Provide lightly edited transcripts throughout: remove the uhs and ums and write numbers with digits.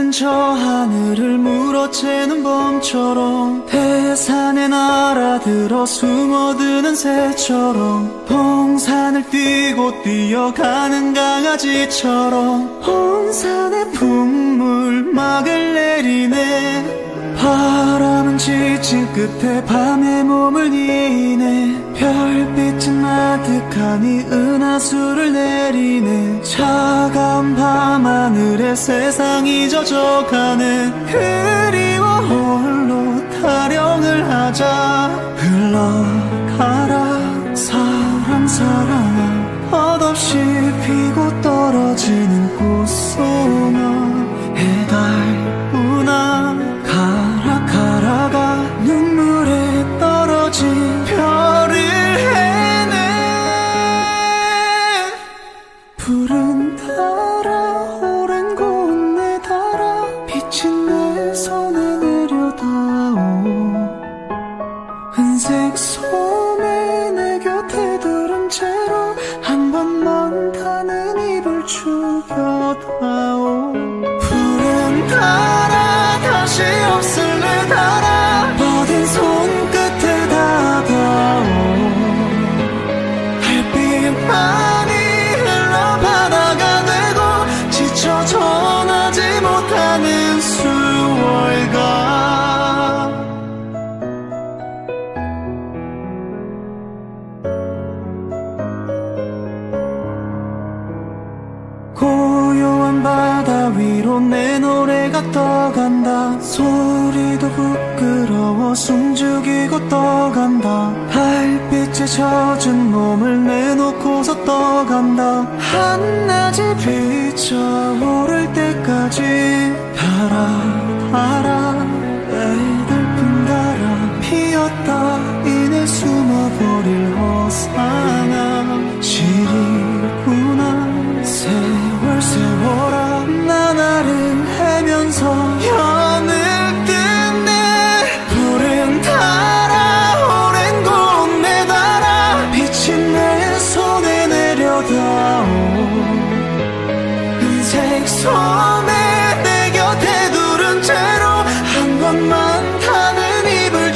붉은 저 하늘을 물어채는 봄처럼 태산에 날아들어 숨어드는 새처럼 봉산을 뛰고 뛰어가는 강아지처럼 온 산에 풍물막을 내리네. 바람은 지친 끝에 밤에 몸을 이네. 별빛은 아득하니 은하수를 내리네. 차가운 밤하늘에 세상이 젖어가네. 그리워 홀로 타령을 하자. 흘러가라 사랑 사랑아. 멋없이 피고 떨어지는 꽃송아. 해달우나 가라 가라가 눈물에 떨어진 별을 해내. 푸른 달아 오랜 곳내 달아 빛이 내 손에 내려다오. 은색 소매 내 곁에 두른 채로 한 번만 타는 입을 죽여다오. 푸른 달아 다시 없을래 달아. 뻗은 손끝에 닿아오. 햇빛만이 흘러 바다가 되고 지쳐 전하지 못하는 수월가. 고요한 바다 위로 내 노래가 떠간다. 소리도 부끄러워 숨죽이고 떠간다. 달빛에 젖은 몸을 내놓고서 떠간다. 한낮이 비쳐오를 때까지 달아 달아 애달픈 달아. 피었다 이내 숨어버릴 호상아. 시리구나 세월 세월아. 나날을 헤면서 연을 뜯네. 푸른 달아 오랜 곳내 달아 빛이 내 손에 내려다오. 은색 소매 내 곁에 두른 채로 한 번만 타는 입을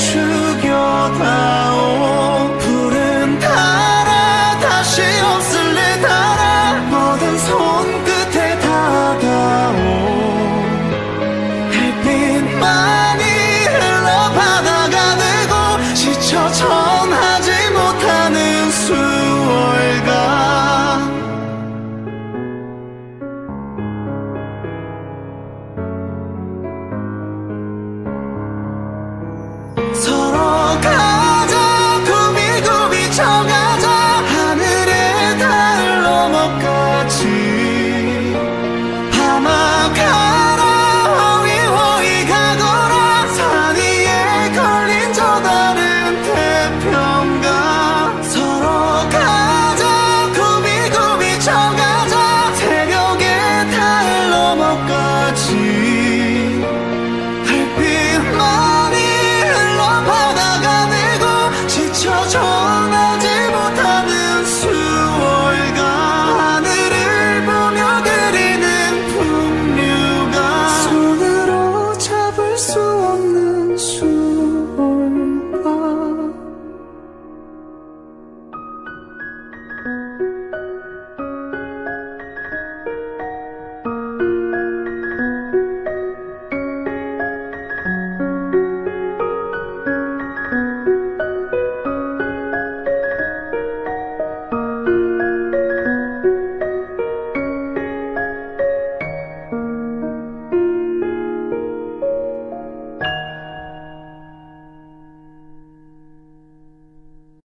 죽여다오. 푸른 달아 다시 없을래 달아. 뻗은 손끝에 닿아오. 햇빛만이 흘러 바다가 되고 지쳐 전하지 못하는 수월가. 서로 가자 구비구비 쳐가자. 하늘에 닿을 너머까지 밤아가라 호위호위 가거라. 산 위에 걸린 저 다른 태평가. 서로 가자 구비구비 쳐가자. 새벽에 닿을 너머까지 햇빛만이 흘러 바다가 되고 지쳐